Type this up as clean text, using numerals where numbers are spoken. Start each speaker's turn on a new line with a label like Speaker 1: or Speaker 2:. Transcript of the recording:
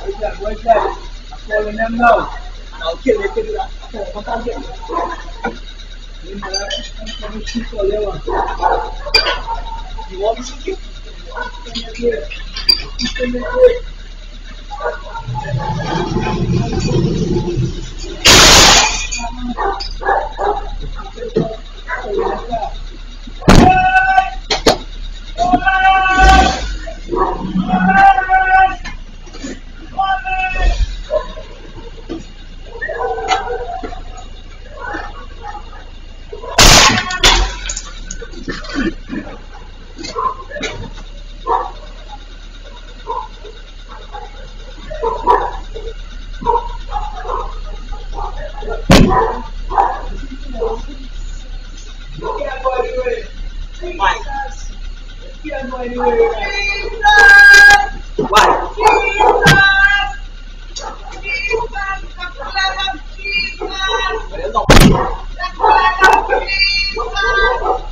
Speaker 1: Where's that? I'm calling them now. And I'll kill you. I'm target. You want me to shoot you? Why?